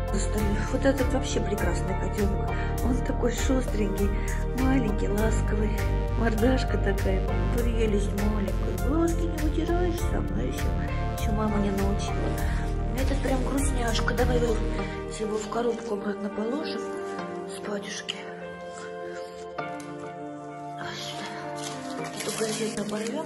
Вот этот вообще прекрасный котенок. Он такой шустренький, маленький, ласковый. Мордашка такая, прелесть маленькая. Глазки не вытираешь сама еще мама не научила. Это прям грустняшка. Давай его в коробку обратно положим спадюшки. Эту газету порвем.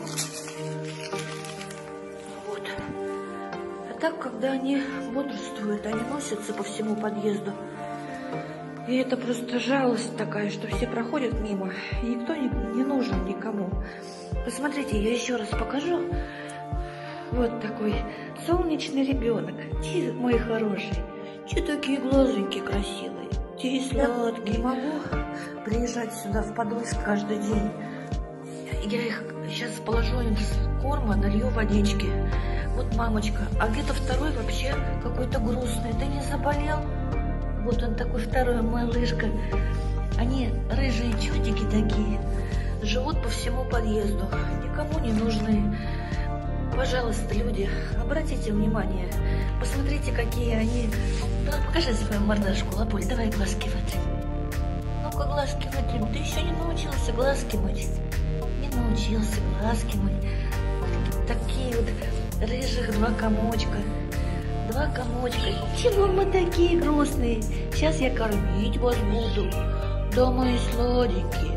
Вот. А так, когда они бодрствуют, они носятся по всему подъезду. И это просто жалость такая, что все проходят мимо, и никто не нужен никому. Посмотрите, я еще раз покажу. Вот такой солнечный ребенок. Ти, мой хороший. Че такие глазоньки красивые? Те и сладкие. Не могу приезжать сюда в Подольск каждый день. Я их сейчас положу им с корма, налью водички. Вот мамочка. А где-то второй вообще какой-то грустный. Ты не заболел? Вот он такой второй, малышка. Они рыжие чудики такие. Живут по всему подъезду. Никому не нужны. Пожалуйста, люди, обратите внимание. Посмотрите, какие они. Покажи свою мордашку, Лапуль. Давай глазки вытрем. Ну-ка, глазки вытрем. Ты еще не научился глазки мыть. Не научился глазки мыть. Такие вот рыжих два комочка. Два комочка. Чего мы такие грустные? Сейчас я кормить вас буду. Да, мои сладенькие.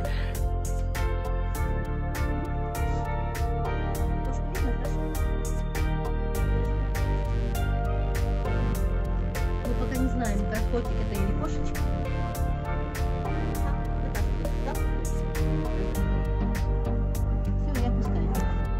Мы пока не знаем, это котик это или кошечка. Все, я пускаю.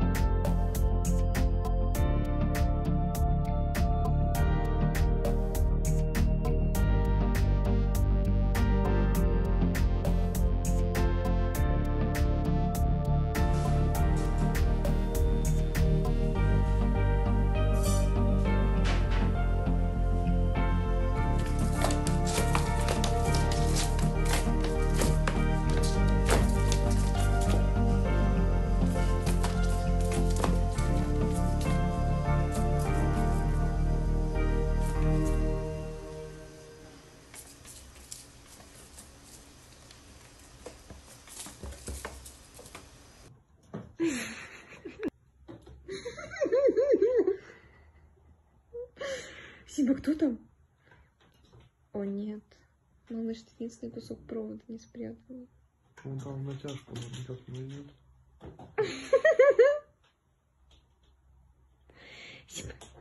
Сима, кто там? О, нет. Ну, значит, единственный кусок провода не спрятал. Он там натяжку никак не идет. Сима.